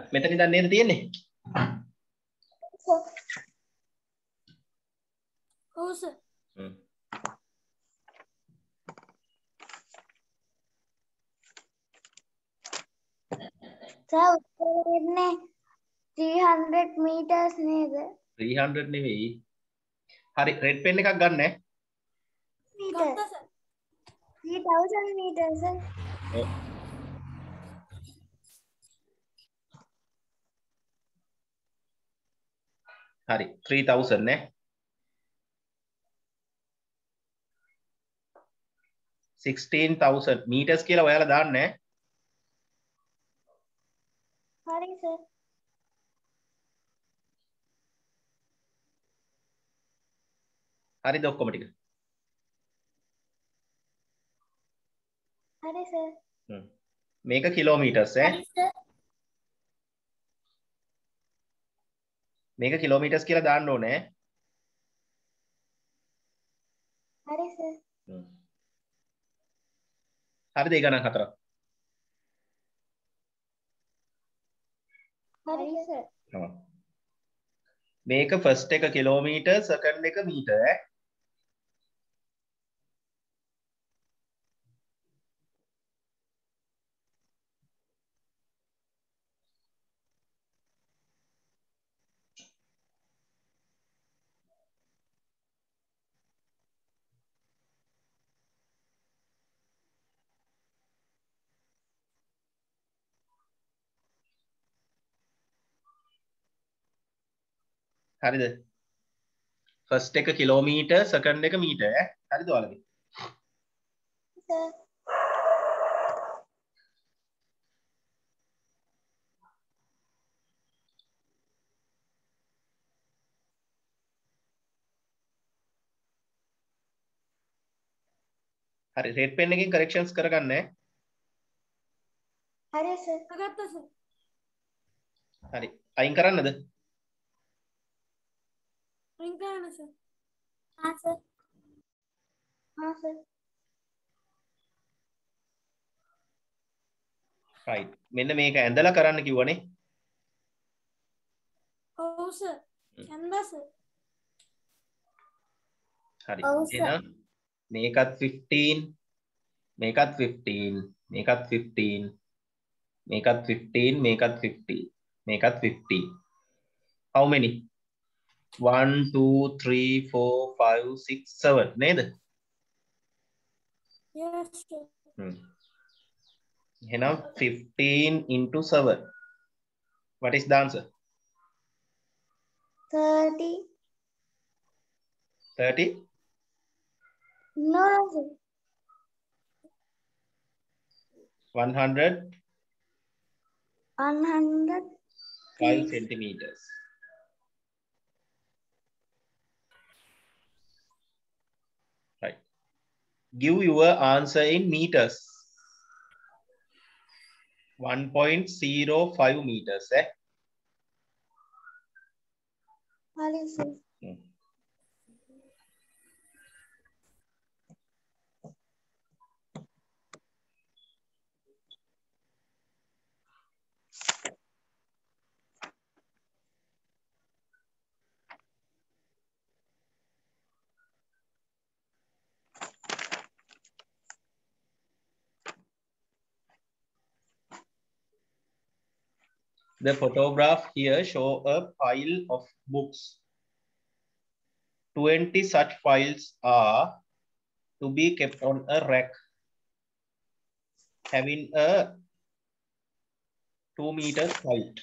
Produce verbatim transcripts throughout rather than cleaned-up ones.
මෙතන ඉඳන් නේද තියෙන්නේ? ඔව් සර්. හ්ම්. සර් උත්තරේ three hundred meters නේද? three hundred නෙවෙයි. හරි රෙඩ් පෙන් එකක් ගන්න ඈ. meter ගත්තා sir. three thousand meters sir. ඔව්. හරි three thousand නේ. sixteen thousand meters කියලා ඔයාලා දාන්නේ ඈ. හරි sir. හරිද ඔක්කොම ටික? හරි sir. හ්ම්. මේක කිලෝමීටර්ස් ඈ. හරි sir. මේක කිලෝමීටර්ස් කියලා දාන්න ඕනේ ඈ. හරි sir. හ්ම්. හරිද ඒ ගණන් හතරක්? හරි sir. ඔව්. මේක ෆස්ට් එක කිලෝමීටර් සෙකන්ඩ් එක මීටර් ඈ. හරිද? ෆස්ට් එක කිලෝමීටර් සෙකන්ඩ් එක මීටර් ඈ. හරිද ඔයාලගේ? sir. හරි රෙඩ් පෙන් එකෙන් කරෙක්ෂන්ස් කරගන්න ඈ. හරි sir. ගත්තා සර්. හරි අයින් කරන්නද? රින් කරන්න සර්. ආ sir. ආ sir. right මෙන්න මේක ඇඳලා කරන්න කිව්වනේ. ඔව් සර්. ඇන්දා සර්. හරි ඔව් sir. එහෙනම් මේකත් fifteen මේකත් fifteen මේකත් fifteen මේකත් fifteen මේකත් fifteen මේකත් fifteen. how many? one two three four five six seven නේද? yes sir. හ්ම්. එහෙනම් fifteen into seven. What is the answer? thirty. thirty? No, no sir. one hundred one hundred. five centimeters. Right. Give your answer in meters. one point zero five meters. Eh? Hurry sir. Hmm. The photograph here show a pile of books. twenty such files are to be kept on a rack having a two meters height.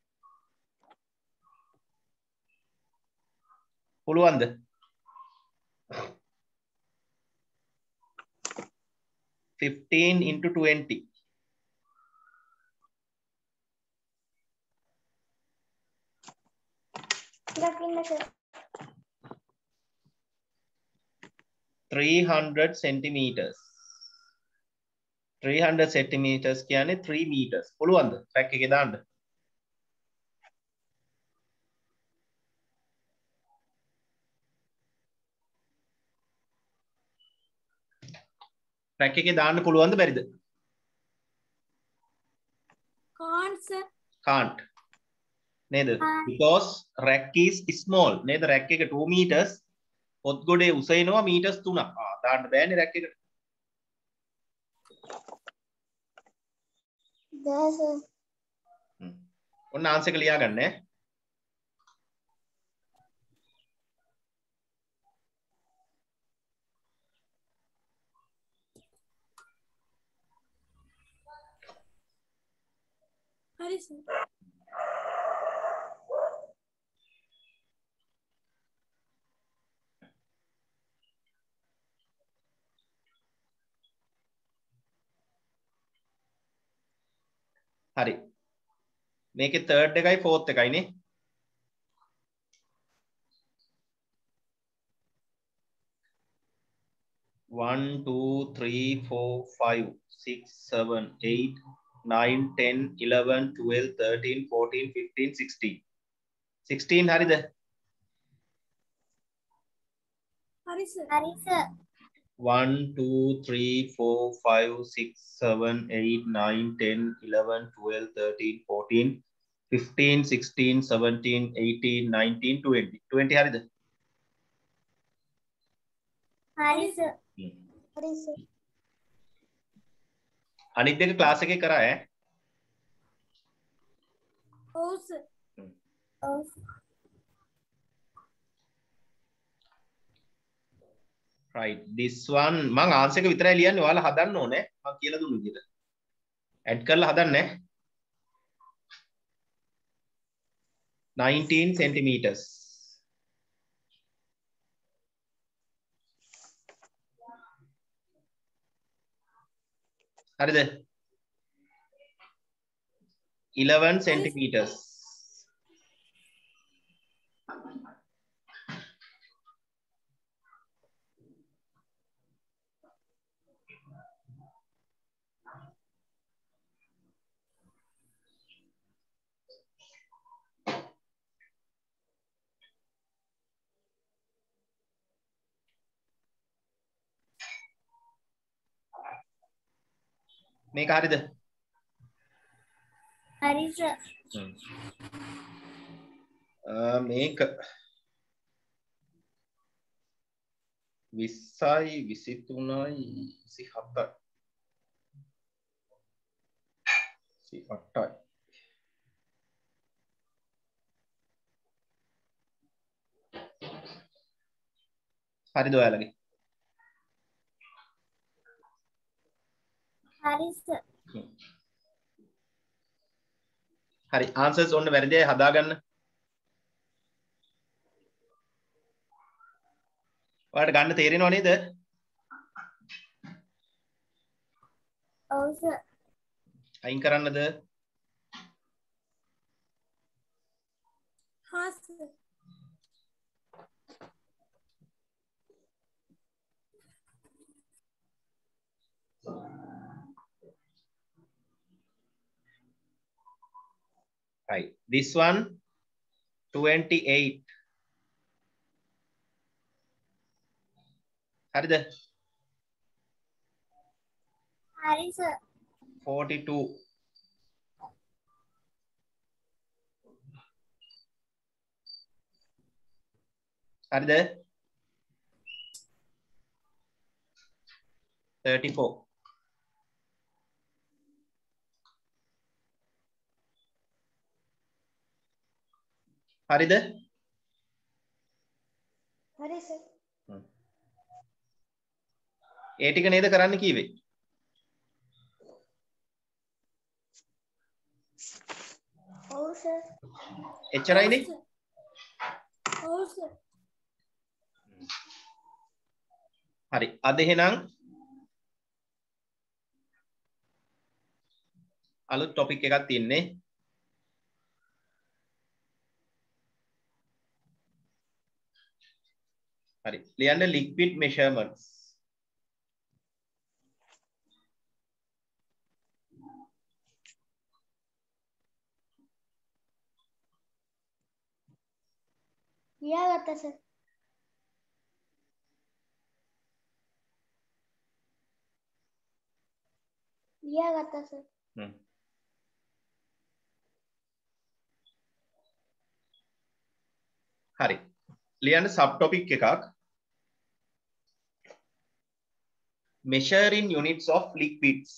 පුළුවන්ද? fifteen into twenty. three hundred centimeters. three hundred centimeters කියන්නේ three meters. පුළුවන්ද? rack එකේ දාන්න. rack එකේ දාන්න පුළුවන්ද බැරිද? can't sir. can't. නේද? because rack is small නේද? rack එක two meters පොත් ගොඩේ උස එනවා meters තුනක්. ආ දාන්න බෑනේ rack එකට. There, sir. හ්ම්. ඔන්න ආන්සර් එක ලියාගන්න ඈ. හරි සර්. හරි. මේකේ third එකයි fourth එකයි නේ. one two three four five six seven eight nine ten eleven twelve thirteen fourteen fifteen sixteen. sixteen හරිද? හරි sir. Hari, sir. one two three four five six seven eight nine ten eleven twelve thirteen fourteen fifteen sixteen seventeen eighteen nineteen twenty. twenty හරිද? Hari, sir. හ්ම්. Hari, sir. අනිත් දෙක class එකේ කරා ඈ. ඔව් sir. Oh, right this one මං answer එක විතරයි ලියන්නේ ඔයාලා හදන්න ඕනේ මං කියලා දුන්න විදිහට ඇඩ් කරලා හදන්නේ nineteen centimeters හරිද eleven centimeters මේක හරිද Hari, sir. මේක විස්සයි විසිතුනයි විසිහතයි විසිඅටයි හරිද ඔයාලගේ Hari, sir. හරි ආන්සර්ස් ඔන්න වැරදි අය හදාගන්න ඔයාලට ගන්න තේරෙනව නේද Oh, sir. අයින් කරන්නද හා sir. right this one twenty-eight හරිද Hari, sir. forty-two හරිද thirty-four හරිද Hari, sir. ඒ ටික නේද කරන්න කීවේ Oh, sir. එච්චරයිනේ ඔව් සර්. හරි අද එහෙනම් අලුත් ටොපික් එකක් තියෙන්නේ හරි ලියන්න liquid measurements ලියාගත්තා, sir. ලියාගත්තා, sir. හ්ම් හරි. ලියන්න sub topic එකක්. Measure in units of liquids.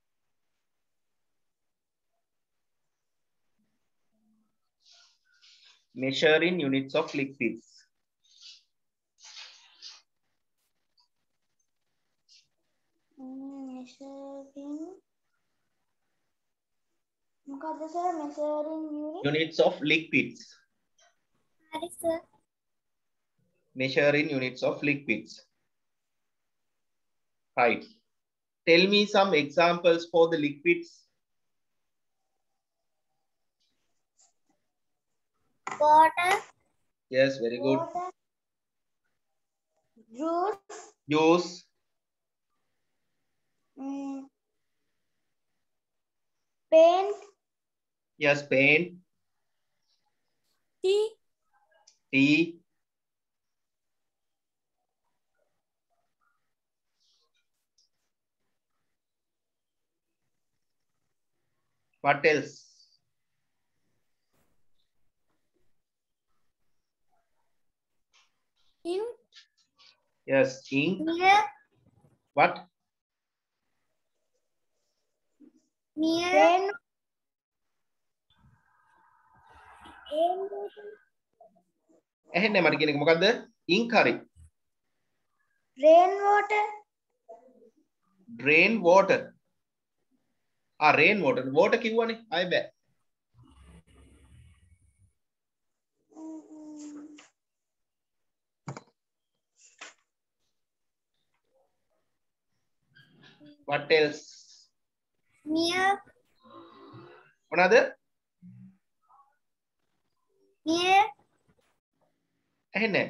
Measure in units of liquids. Measuring. මොකද්ද sir? Measuring unit. Units of liquids. හරි sir. Measure in units of liquids. Right. Tell me some examples for the liquids. Water. Yes, very good. Water. Juice. Juice. Mm. Paint. Yes, paint. tea, Tea. What else? ink, Yes, ink. Mirror. What? Mirror. Rain. ඇහෙන්නේ මට කියන එක මොකද්ද? ink හරි. Rain water. Drain water. Ah, rain water. Water කිව්වනේ. ආයෙ බෑ. What else? Mirror. මොනවාද? Mirror. ඇහෙන්නේ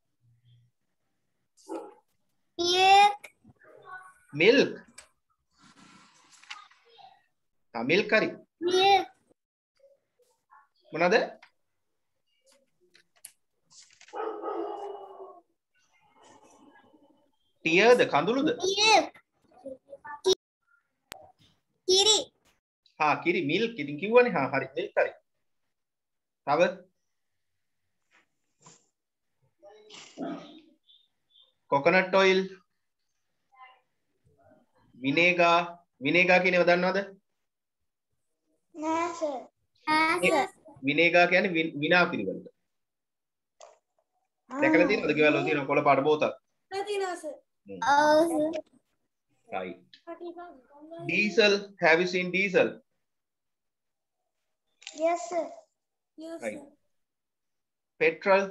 Milk. milk. Ah, milk හරි. Milk. මොනවාද? ටියර්ද කඳුළුද? Milk. Kiri. හා කිරි milk ඉතින් කිව්වනේ. හා හරි milk හරි. තව coconut oil, vinegar. vinegar කියන ඒවා දන්නවද? නෑ sir. නෑ sir. vinegar කියන්නේ විනාපිරි වලට. දැකලා තියෙනවද? ගෙවල් වල තියෙන කොළ පාට බෝතල්. නැතිනවා sir. ඔව් sir. Right. Diesel. Have you seen diesel? Yes sir. Yes Right. sir. Petrol.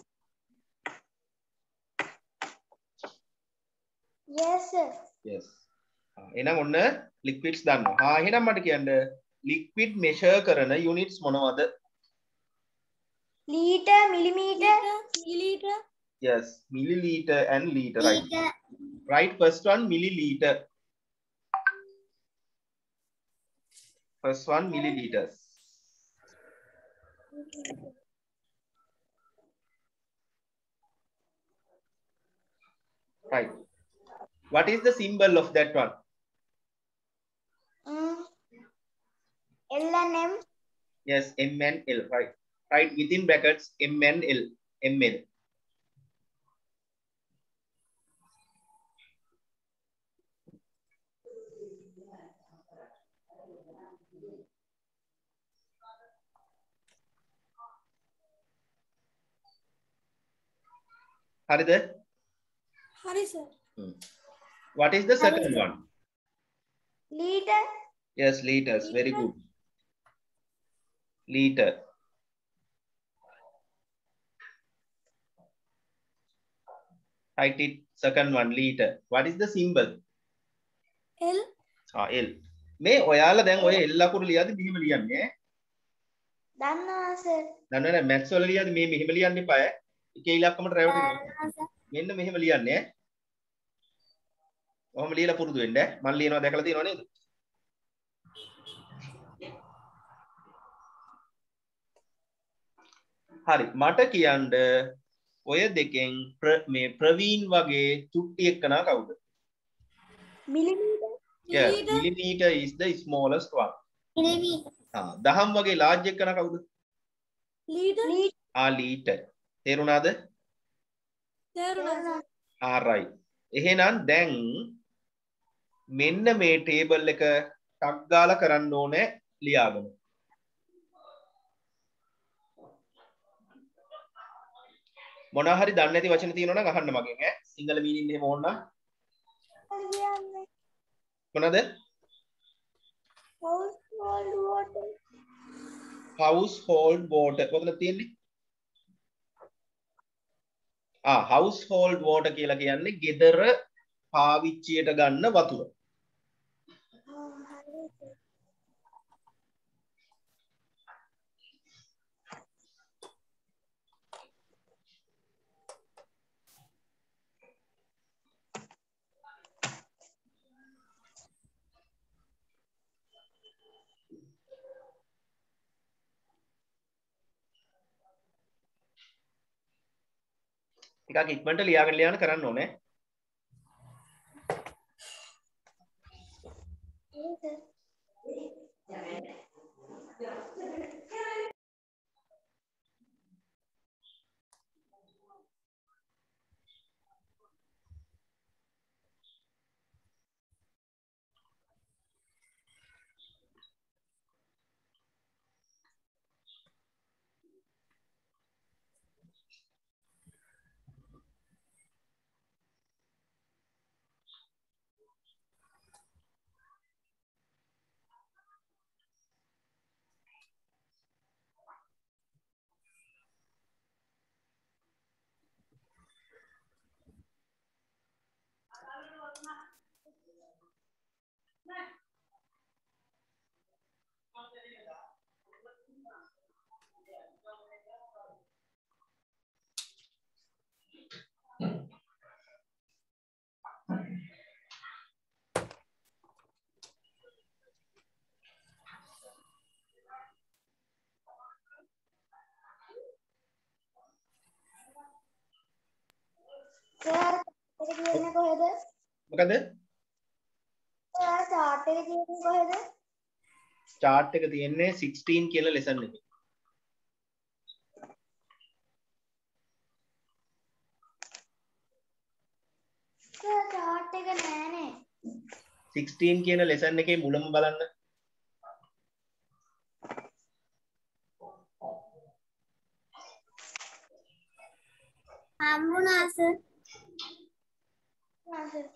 Yes sir. Yes. එහෙනම් ඔන්න liquids දන්නවා. හා එහෙනම් මට කියන්න liquid measure කරන units මොනවද? Liter, millimeter. Milliliter, Yes, milliliter and liter, right? Liter. Right, first one milliliter. First one milliliters. Right. What is the symbol of that one? Mm. L and M. Yes, M and L, right? Right, within brackets M and L, M L. හරිද? හරි sir. Hmm. What is the second Hurry, sir. one? Liter. Yes, liters. Very Liter. good. Liter. Write it. Second one, liter. What is the symbol? L, Ah, L. මේ ඔයාලා දැන් ඔය L අකුරු ලියද්දි මෙහෙම ලියන්නේ ඈ. දන්නවා sir. දන්නවනේ මැත්ස් වල ලියද්දි මේ මෙහෙම ලියන්න එපා ඈ. එක ඉලක්කමට රැවටෙනවා. දන්නවා sir. මෙන්න මෙහෙම ලියන්නේ ඈ. ඔහොම ලියලා පුරුදු වෙන්න ඈ. මම ලියනවා දැකලා තියෙනව නේද? හරි මට කියන්න ඔය දෙකෙන් මේ ප්‍රවීන් වගේ චුට්ටි එක්කනා කවුද? Millimeter. Yes, Millimeter. millimeter is the smallest one. Millimeter. Ah, දහම් වගේ large එක්කනා කවුද? liter, Liter. Ah, liter. තේරුණාද? තේරුණා සර්. ආ right. එහෙනම් දැන් මෙන්න මේ ටේබල් එක ටක් ගාලා කරන්න ඕනේ ලියාගෙන. මොනවා හරි දන්නේ නැති වචන තියෙනවා නම් අහන්න මගෙන් ඈ. සිංගල මීනින් එහෙම ඕන නම්. මොනවාද? household water household water කොතනද තියෙන්නේ? ආ household water කියලා කියන්නේ ගෙදර පාවිච්චියට ගන්න වතුර. ටිකක් ඉක්මනට ලියාගෙන ලියාගෙන කරන්න ඕනේ. සර් එක තියෙන්නේ කොහෙද? මොකද? සර් chart එක තියෙන්නේ කොහෙද? chart එක තියෙන්නේ sixteen කියලා lesson එකේ. සර් chart එක නෑනේ. sixteen කියන lesson එකේ මුලම බලන්න. හම්බුණා සර්. ආ සර්.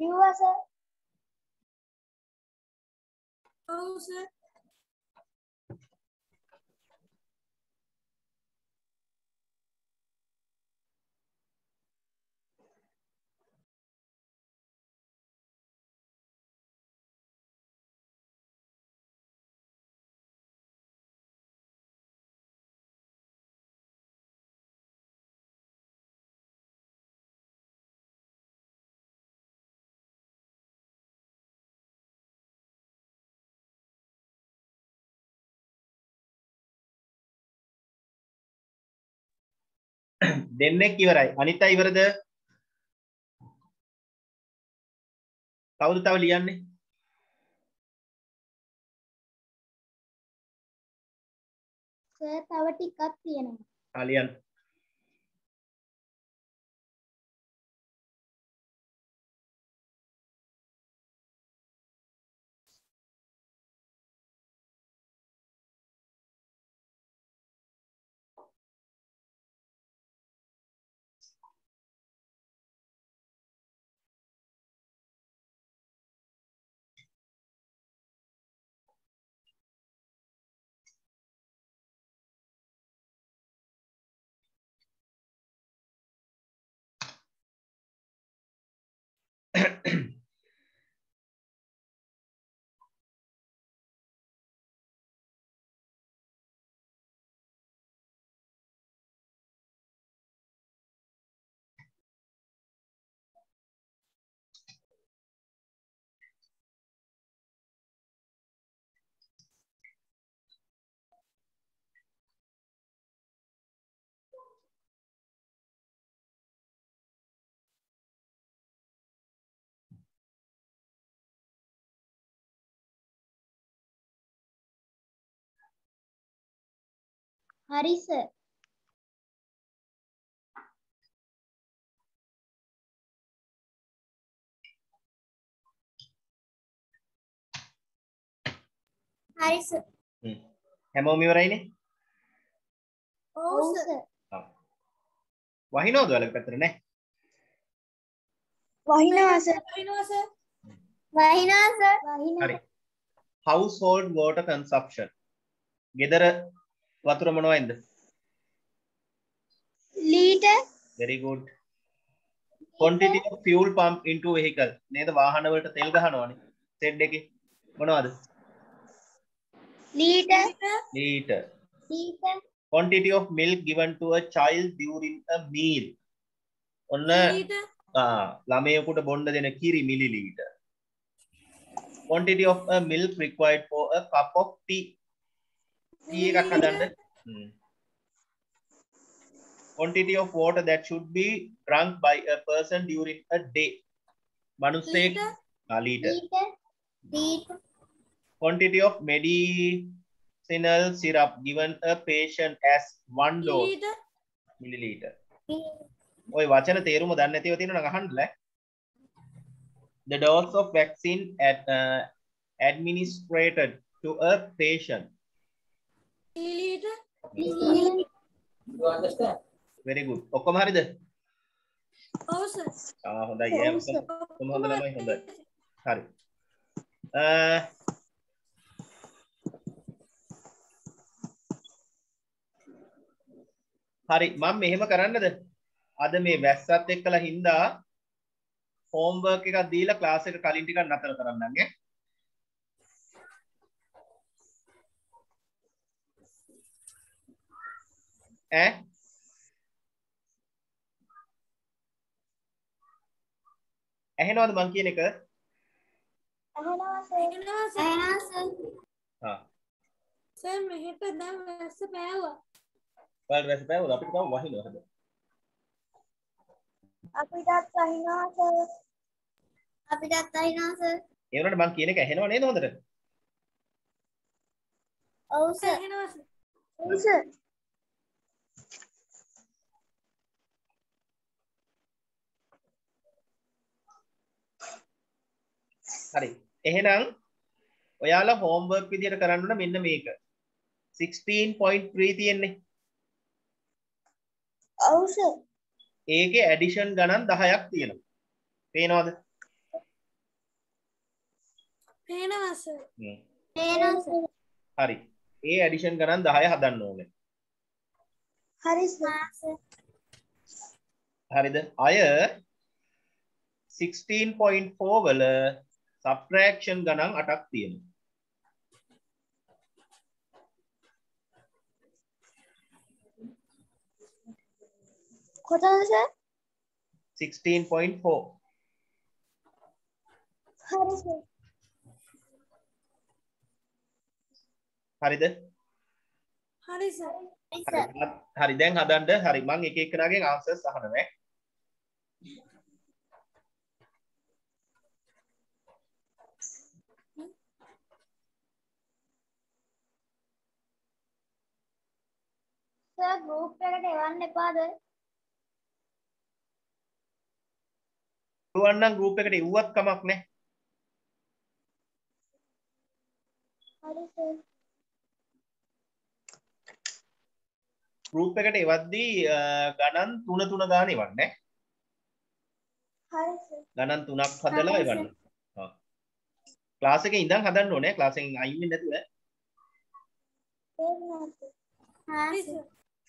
කිව්වා සර්. ඔව් සර්. දෙන්නෙක් ඉවරයි. අනිත් අය ඉවරද? කවුද තව ලියන්නේ? සර් තව ටිකක් තියෙනවා. ආ ලියන්න. හරි සර්. හරි සර්. හ්ම්. හැමෝම ඉවරයිනේ? ඔව් සර්. ආ. වහිනවද ඔයාලගේ පැත්තට නැහැ? වහිනවා සර්. වහිනවා සර්. වහිනවා සර්. වහිනවා. හරි. Household water consumption. ගෙදර වතුර මොනවයින්ද? Litre. Very good. Quantity of fuel pump into vehicle. නේද වාහන වලට තෙල් ගහනවනේ. සෙඩ් එකේ මොනවද? Litre. Liter. Litre. Quantity of milk given to a child during a meal. ඔන්න ලීටර්. ආ ළමයෙකුට බොන්න දෙන කිරි millilitre. Quantity of a milk required for a cup of tea. tea එකක් හදන්න. හ්ම්. Quantity of water that should be drunk by a person during a day. මනුස්සයෙක් ආ litre. Litre. Litre. Quantity of medicinal syrup given a patient as one dose. Litre. Milliliter. ඔය වචන තේරුම දන්නේ නැතිව තියෙනවා නම් අහන්න ලෑ. The dose of vaccine at uh, administered to a patient. Litre. You understand? Very good. ඔක්කොම හරිද? ඔව් සර්. ආ හොඳයි. ඒ ඔක්කොම හොඳ ළමයි හොඳයි. හරි. අ හරි මම මෙහෙම කරන්නද? අද මේ වැස්සත් එක්කලා හින්දා homework එකක් දීලා class එක කලින් ටිකක් නතර කරන්නම් ඈ. ඈ ඇහෙනවද මං කියන එක? අහනවා සර්. එනවා සර්. අහනවා සර්. හා. සර් මෙහෙට දැන් වැස්ස පෑවුවා. ඔයාලා වැස්ස පෑවුවද? අපිට තව වහිනවා හද. අපිටත් වහිනවා සර්. අපිටත් වහිනවා සර්. ඒ වුණාට මං කියන එක ඇහෙනව නේද හොඳට? ඔව් සර්. එනවා සර්. ඔව් සර්. හරි. එහෙනම් ඔයාලා homework විදියට කරන්න ඕන මෙන්න මේක. sixteen point three තියෙන්නේ. ඔව් සර්. ඒකේ ඇඩිෂන් ගණන් දහයක් තියෙනවා. පේනවද? පේනවා සර්. හ්ම්. පේනවා සර්. හරි. ඒ ඇඩිෂන් ගණන් දහය හදන්න ඕනේ. හරි සර්. හරිද? අය sixteen point four වල subtraction ගණන් අටක් තියෙනවා. කොතනද සර්? sixteen point four. හරි සර්. හරිද? හරි සර්. හරි. හරි දැන් හදන්න. හරි මම එක එකනාගෙන් answers අහනවා. සර් ගෲප් එකට එවන්න එපාද? පුළුවන් නම් group එකට එව්වත් කමක් නැහැ. හරි සර්. group එකට එවද්දී ගණන් තුන තුන ගාන එවන්නේ. හරි සර්. ගණන් තුනක් හදලා එවන්න. ඔව්. ක්ලාස් එකේ ඉඳන් හදන්න ඕනේ. ක්ලාස් එකෙන් අයින් වෙන්නේ නැතුව. පේනවා සර්. හරි සර්.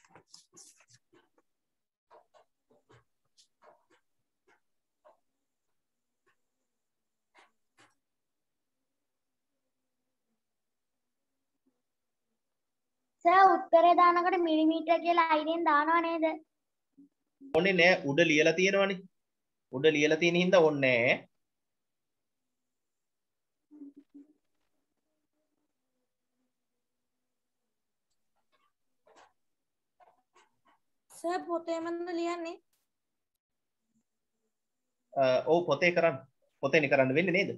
සර් උත්තරේ දානකොට මිලිමීටර කියලා අයිනෙන් දානව නේද? ඕනේ නෑ උඩ ලියලා තියෙනවනේ. උඩ ලියලා තියෙන හින්දා ඕනේ නෑ. සර් පොතේමද ලියන්නේ? ඔව් පොතේ කරන්න. පොතේනේ කරන්න වෙන්නේ නේද?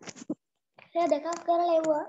සර් දෙකක් කරලා එවුවා.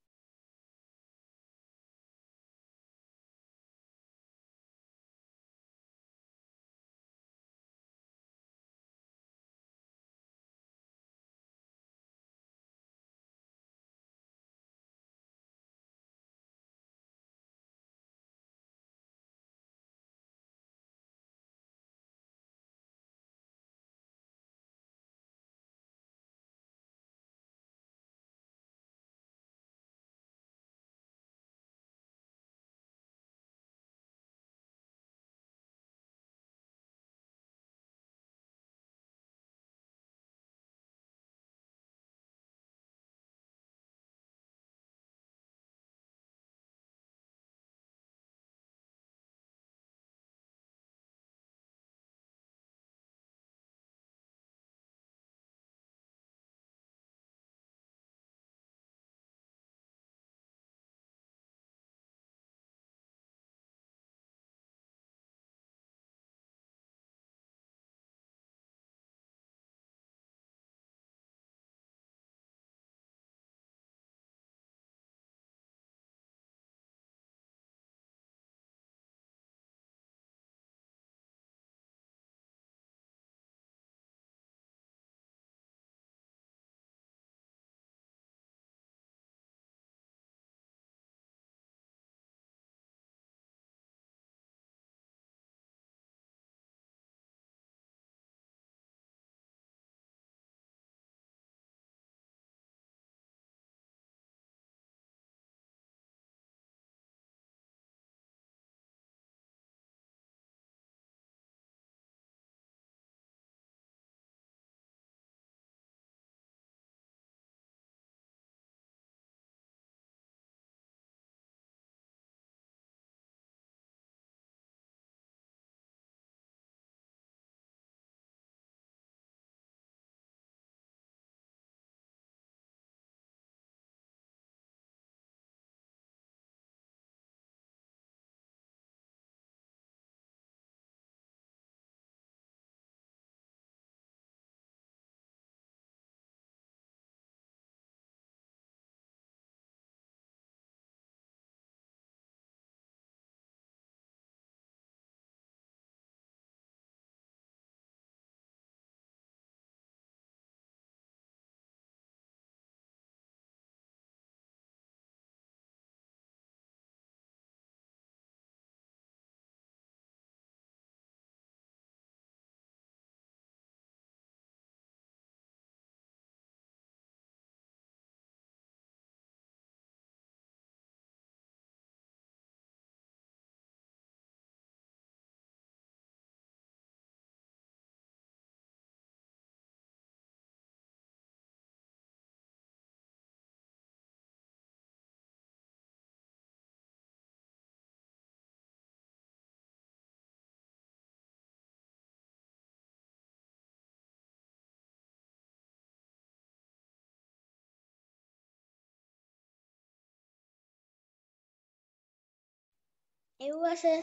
එව්වා සර්.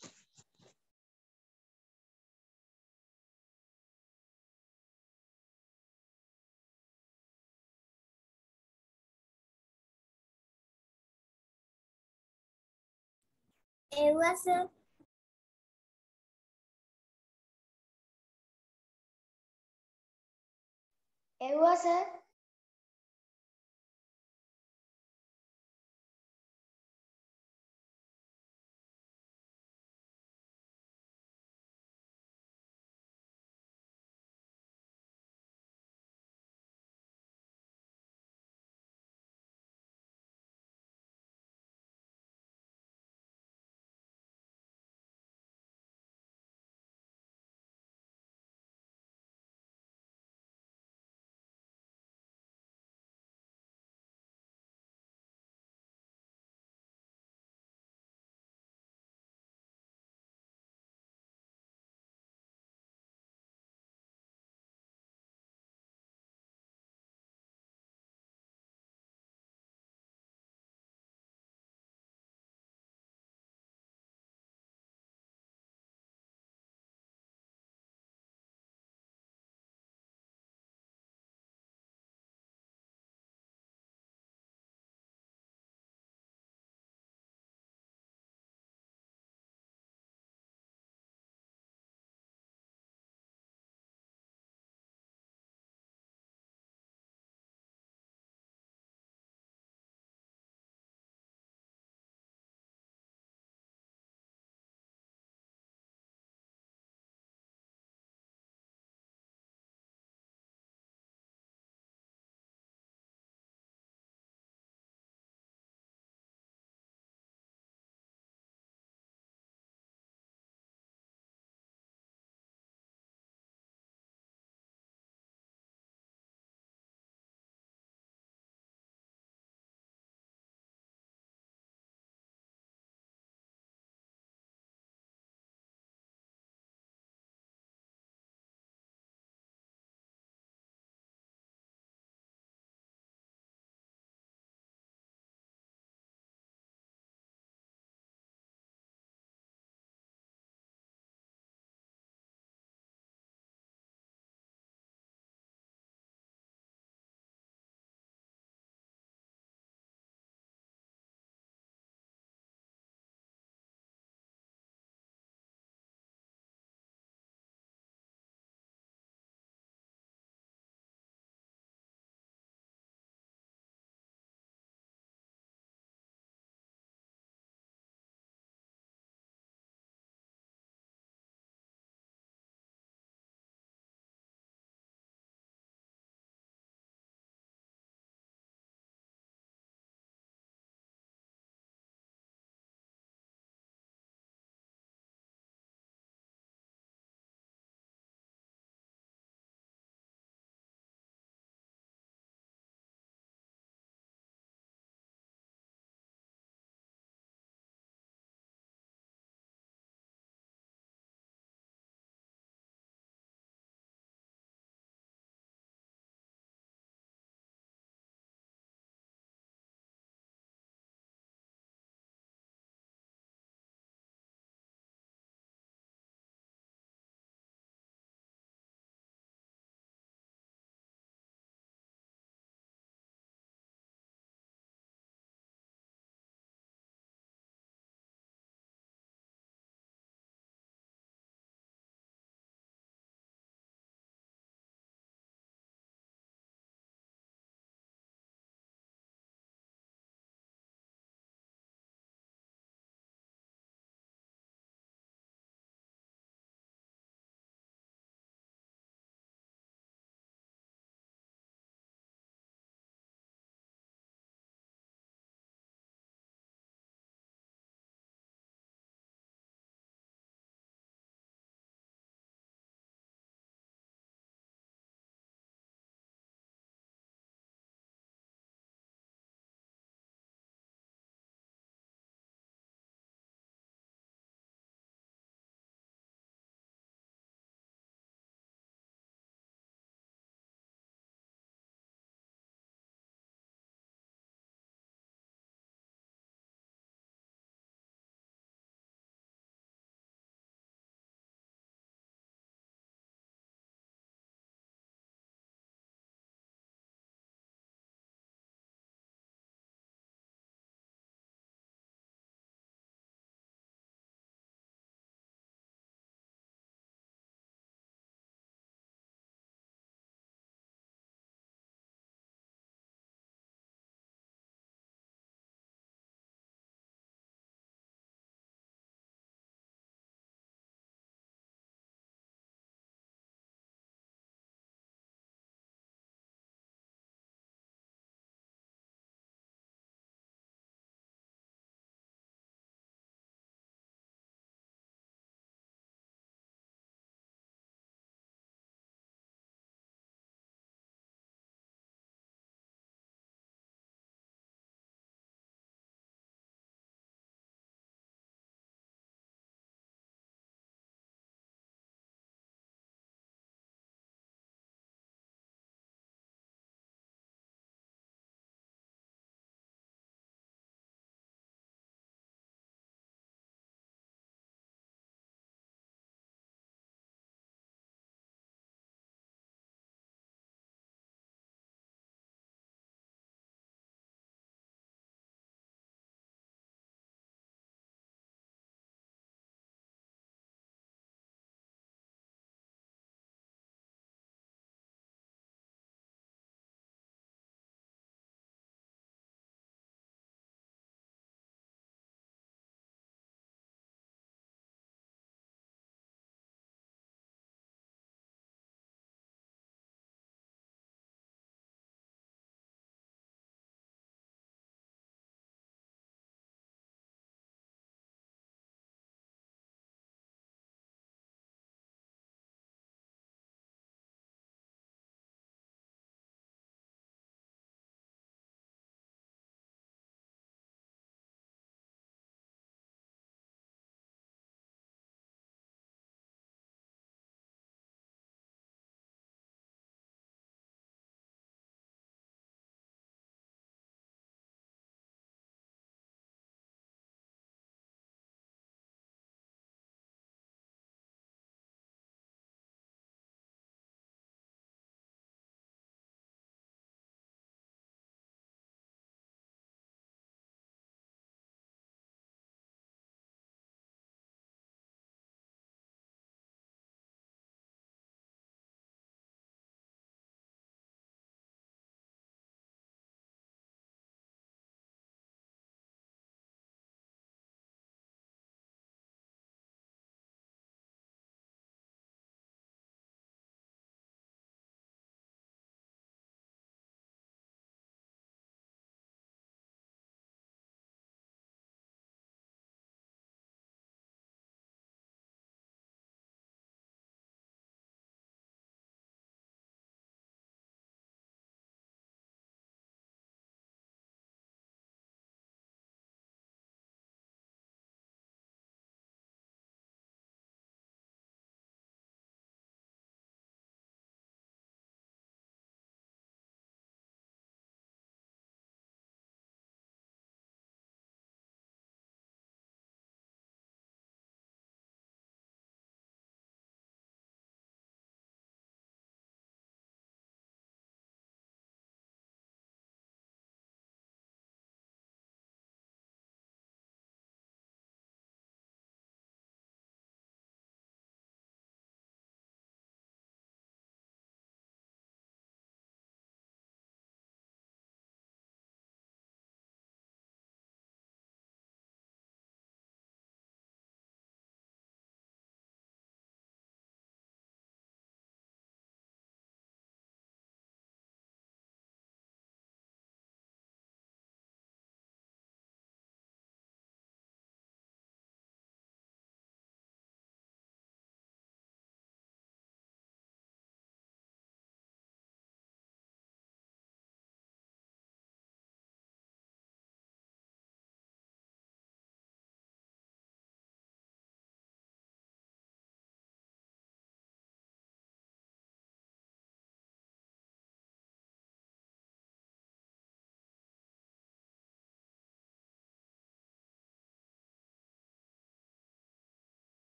එව්වා සර්. එව්වා සර්.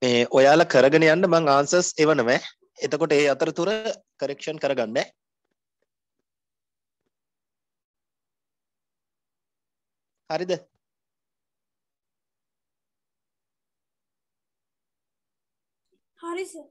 මේ ඔයාලා කරගෙන යන්න මම ආන්සර්ස් එවනවා. එතකොට ඒ අතරතුර කරෙක්ෂන් කරගන්න. හරිද? හරි සර්.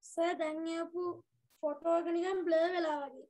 සර් දැන් යපු ෆොටෝ එක නිකන් බ්ලර් වෙලා වගේ.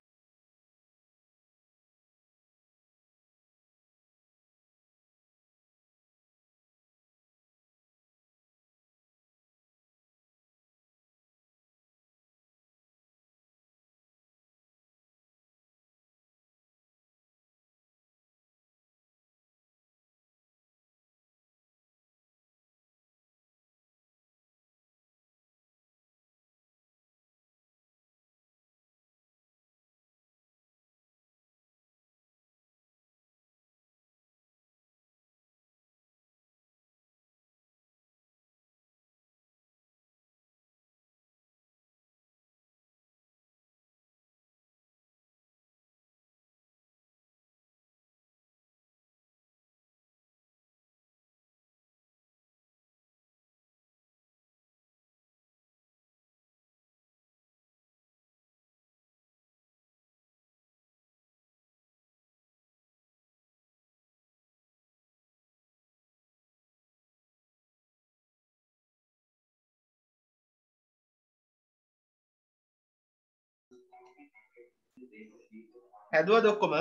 හැදුවද ඔක්කොම?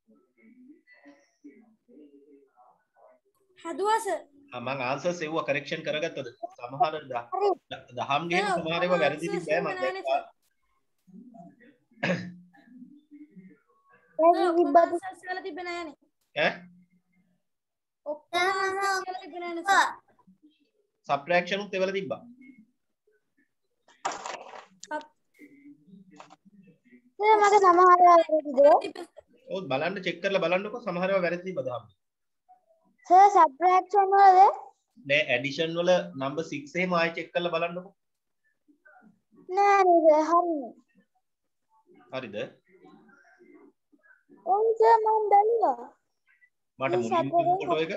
හැදුවා සර්. ආ මම ආන්සර්ස් එව්වා කරෙක්ෂන් කරගත්තද? සමහර දහම් ගේම සමහර ඒවා වැරදි තිබ්බෑ මම දැක්කා. ඔක්කොම ආන්සර්ස් කියලා තිබ්බේ නෑනේ. ඈ? ඔක්කොම ආන්සර්ස් කියලා තිබ්බේ නෑනේ සර්. සබ්ට්‍රැක්ෂන් උත් එවලා තිබ්බා. සර් මගේ සමහර වැරදිද? ඔව් බලන්න චෙක් කරලා බලන්නකො සමහර ඒවා වැරදි තිබ්බද දහම්. සර් සබ්ට්‍රැක්ෂන් වලද? නෑ ඇඩිෂන් වල නම්බර් six එහෙම ආයෙ චෙක් කරලා බලන්නකො. නෑ නේද හරිනේ. හරිද? ඔව් සර් මම බැලුවා. මට මුලින්ම ෆොටෝ එක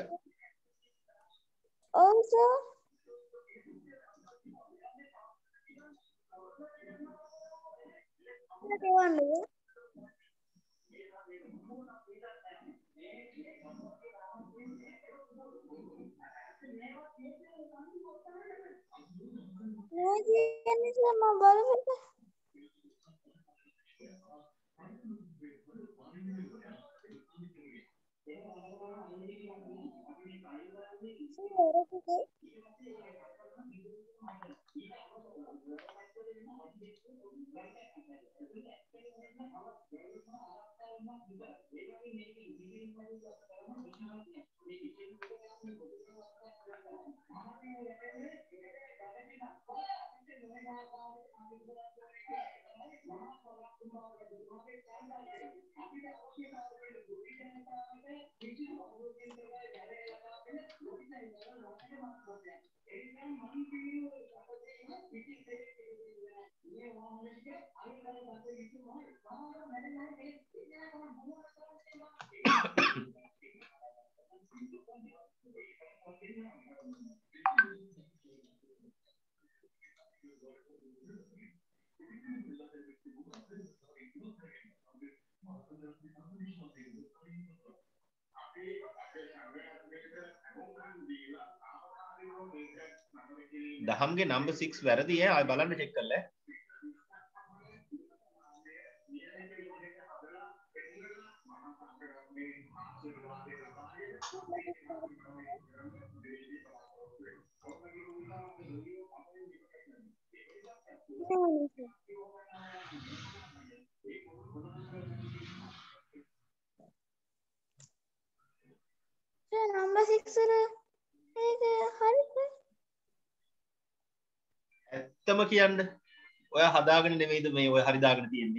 ඔව් සර්. දෙවන්නේ. නෑ කියන්නේ සර් මම බලුවා. දහම්ගේ නම්බර් six වැරදි ඈ ආයෙ බලන්න චෙක් කරලා. නම්බර් six වල ඒක හරිද? ඇත්තම කියන්න ඔයා හදාගෙන නෙමෙයිද මේ ඔය හරි දාගෙන තියෙන්නේ?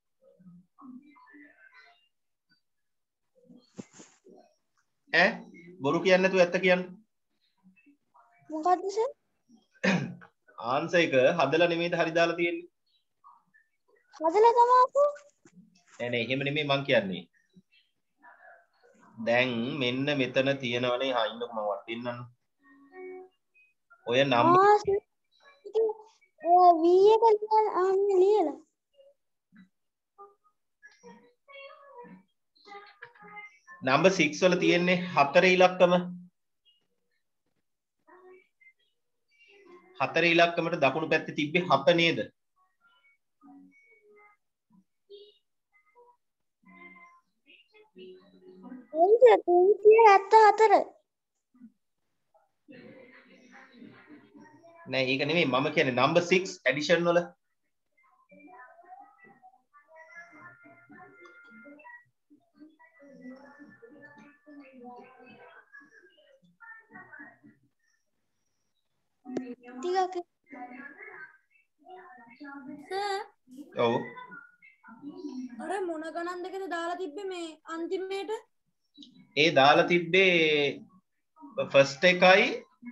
ඈ බොරු කියන්නේ නැතුව ඇත්ත කියන්න. මොකද්ද සර්? ආන්සර් එක හදලා නෙමෙයිද හරි දාලා තියෙන්නේ? හදලා තමයි අපෝ. නෑ නෑ එහෙම නෙමෙයි මං කියන්නේ. දැන් මෙන්න මෙතන තියෙනවනේ හා ඉන්නකො මම වට දෙන්නන්න. ඔය නම්බර් V එක ලියන්න අහන්නේ ලියලා. නම්බර් six වල තියෙන්නේ හතරේ ඉලක්කම. හතරේ ඉලක්කමට දකුණු පැත්තේ තිබ්බේ හත නේද? සර් තුන්සිය හැත්තෑ හතර. නෑ ඒක නෙමෙයි මම කියන්නේ number six addition වල. ටිකක් සර් ඔව්. අර මොන ගණන් දෙකද දාලා තිබ්බේ මේ අන්තිමේට? ඒ දාලා තිබ්බේ first එකයි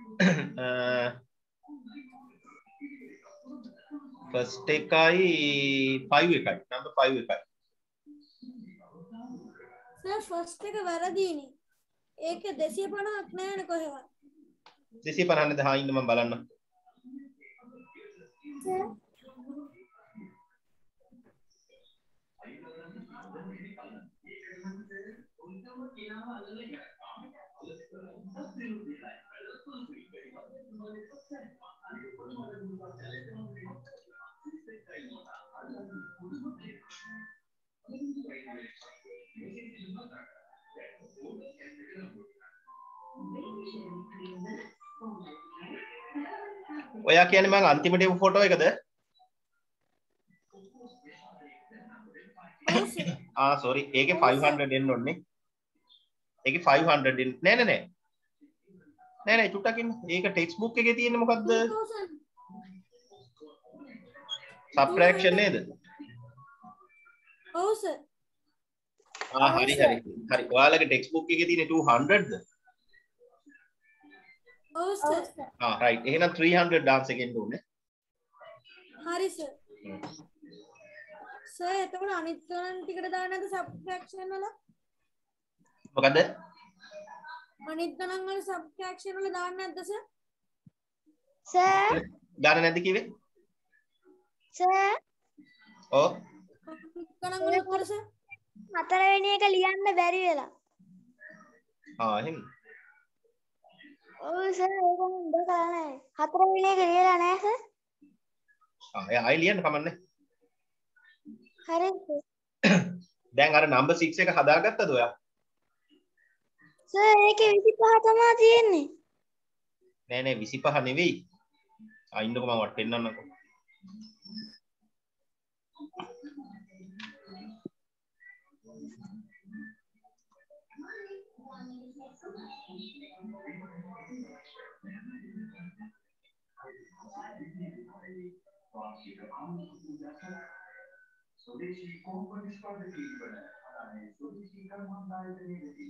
first එකයි five එකයි number five එකයි. සර් ෆස්ට් එක වැරදීනේ. ඒකේ දෙසිය පනහක් නෑනේ කොහෙවත්. දෙසිය පනහ නේද? හා ඉන්න මම බලන්න. ඔයා කියන්නේ මම අන්තිමට එපු ෆොටෝ එකද? ආ සෝරි ඒකේ five hundred එන්න ඕනේ. ඒකේ five hundred එන්න නෑ නෑ නෑ. නෑ නෑ චුට්ටක් ඉන්න. ඒක ටෙක්ස්ට් බුක් එකේ තියෙන්නේ මොකද්ද? subtraction නේද? ඔව් සර්. ආ හරි හරි. හරි. ඔයාලගේ ටෙක්ස්ට් බුක් එකේ තියෙන්නේ two hundred ද? ඔව් සර්. ආ රයිට්. එහෙනම් three hundred dance එකෙන් ඕනේ. හරි සර්. සර් එතකොට අනිත් ගණන් ටිකට දාන්න නැද්ද සබ්ට්‍රැක්ෂන් වල? මොකද? අනිත් ගණන් වල සබ්ට්‍රැක්ෂන් වල දාන්න නැද්ද සර්? සර් දාන්න නැද්ද කිව්වේ? සර් ඔව්. ගණන් වල කොටස හතරවෙනි එක ලියන්න බැරි වෙලා. ආ එහෙනම්. ඔව් සර් ඒක මම දැකලා නැහැ. හතරවෙනි එක ලියලා නැහැ සර්. ආ එයා ආයි ලියන්න කමන්නේ. හරි සර්. දැන් අර number six එක හදාගත්තද ඔයා? සර් ඒකේ විසිපහ තමයි තියෙන්නේ. නෑ නෑ විසිපහ නෙවෙයි. ආ ඉන්නකො මම වට පෙන්නන්නකො. स्वदेशी कोण प्रतिस्पर्धा केली बरं आणि स्वदेशी कर्मचारी देते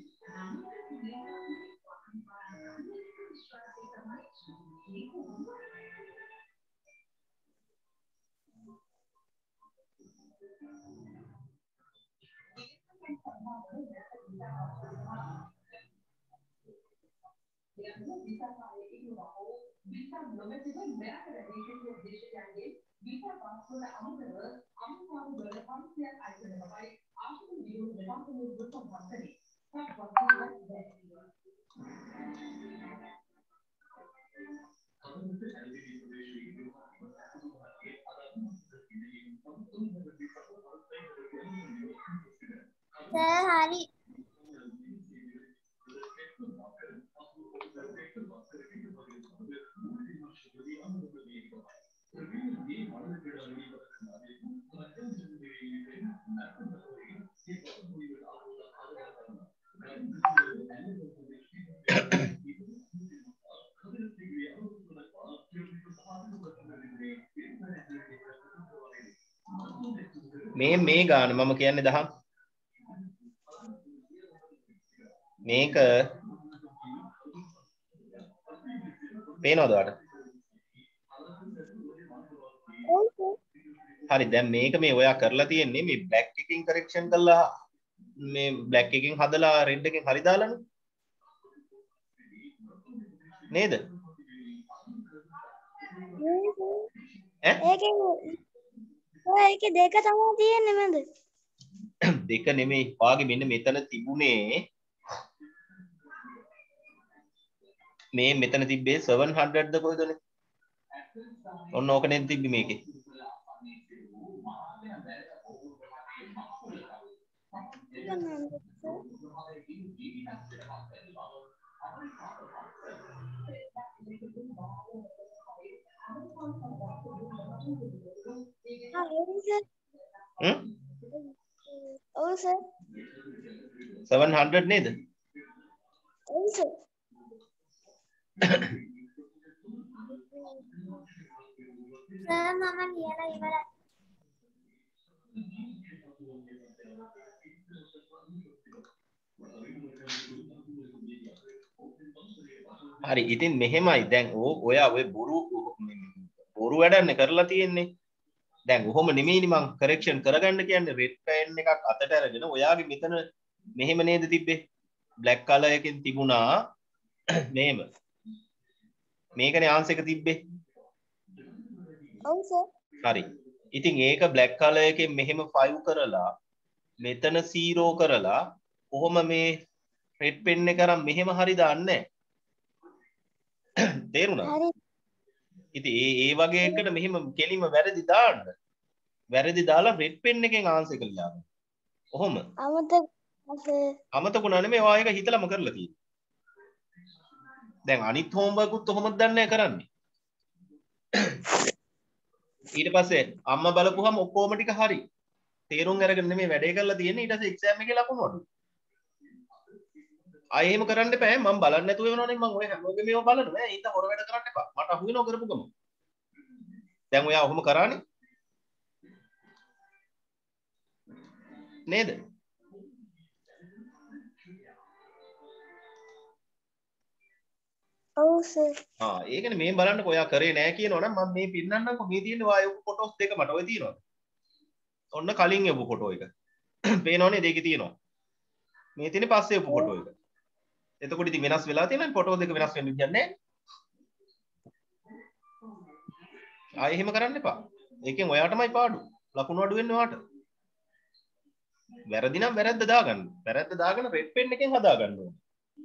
Bisa belum sih kan mereka ada di sini di sini bisa pasal amal amal berlepas yang ada di bawah aku di dalam tubuh bertempat tadi tak pasal sehari මේ මේ ගාන මම කියන්නේ දහම් මේක පේනවද ඔයාලට? හරි දැන් මේක මේ ඔයා කරලා තියෙන්නේ මේ black එකකින් correction කරලා මේ black එකකින් හදලා red එකෙන් හරි දාලානේ නේද? ඒකේ ඒකේ දෙක තමයි තියෙන්නේ මන්ද? දෙක නෙමෙයි. ඔයාගේ මෙන්න මෙතන තිබුණේ මේ මෙතන තිබ්බේ seven hundred ද කොහෙදනේ? ඔන්න ඕක නේද තිබ්බේ මේකේ. Hmm? ඔව් සර්. seven hundred නේද? ඔව් සර්. සර් මම ලියලා ඉවරයි. හරි ඉතින් මෙහෙමයි දැන් ඕ ඔයා ඔය බොරු බොරු වැඩන්නේ කරලා තියෙන්නේ. දැන් ඔහොම නෙමෙයිනි මං කරෙක්ෂන් කරගන්න කියන්නේ රෙඩ් පෑන් එකක් අතට අරගෙන ඔයාගේ මෙතන මෙහෙම නේද තිබ්බේ බ්ලැක් කලර් එකකින් තිබුණා මෙහෙම මේකනේ ආන්සර් එක තිබ්බේ. ඔව් සර්. හරි ඉතින් ඒක බ්ලැක් කලර් එකෙන් මෙහෙම five කරලා මෙතන zero කරලා කොහොම මේ රෙඩ් පෙන් එක අරන් මෙහෙම හරි දාන්නේ තේරුණා? හරි. ඉතින් ඒ ඒ වගේ එකට මෙහෙම කෙලින්ම වැරදි දාන්න. වැරදි දාලා රෙඩ් පෙන් එකෙන් ආන්සර් එක ලියන්න. කොහොම? අමතක සර්. අමතකුණා නෙමෙයි ඔයා ඒක හිතලම කරලා තියෙන්නේ. දැන් අනිත් හෝම්වර්ක් උත් කොහොමද දන්නේ කරන්නේ? ඊට පස්සේ අම්මා බලපුවම ඔක්කොම ටික හරි. තේරුම් අරගෙන නෙමෙයි වැඩේ කරලා තියෙන්නේ ඊට පස්සේ එක්සෑම් එකේ ලකුණු අඩු. ආයෙ එහෙම කරන්න එපා. මම බලන්නේ නැතුව වෙනවනේ මම ඔය හැමෝගෙම මේව බලනවා. නෑ ඊට හොර වැඩ කරන්න එපා. මට අහු වෙනව කරපු ගම. දැන් ඔයා ඔහොම කරානේ. නේද? ඔව් සර්. ආ ඒකනේ මේ බලන්නකො ඔයා කරේ නෑ කියනවනම් මම මේ පින්නන්නම්කො මේ තියෙන්නේ වායු ෆොටෝස් දෙක මට ඔය තියෙනවා. ඔන්න කලින් එපු ෆොටෝ එක. පේනවනේ දෙකේ තියෙනවා. මේ තියෙන්නේ පස්සේ එපු ෆොටෝ එක. එතකොට ඉතින් වෙනස් වෙලා තියෙනවා ෆොටෝ දෙක වෙනස් වෙන්න විදියක් නෑ. ආයෙ එහෙම කරන්න එපා. ඒකෙන් ඔයාටමයි පාඩු. ලකුණු අඩු වෙන්නේ ඔයාට. වැරදි නම් වැරද්ද දාගන්න. වැරද්ද දාගෙන රෙඩ් පෙන් එකෙන් හදා ගන්න ඕනේ.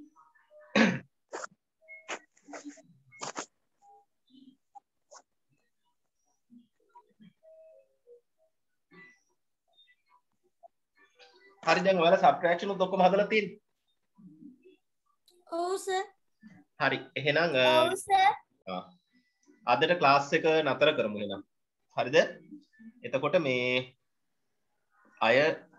හරි දැන් ඔයාලා සබ්ට්‍රැක්ෂන් උත් ඔක්කොම හදලා තියෙන්නේ. ඔව් සර්. හරි එහෙනම් ඔව් සර්. ආ අදට ක්ලාස් එක නතර කරමු එහෙනම්. හරිද? එතකොට මේ අය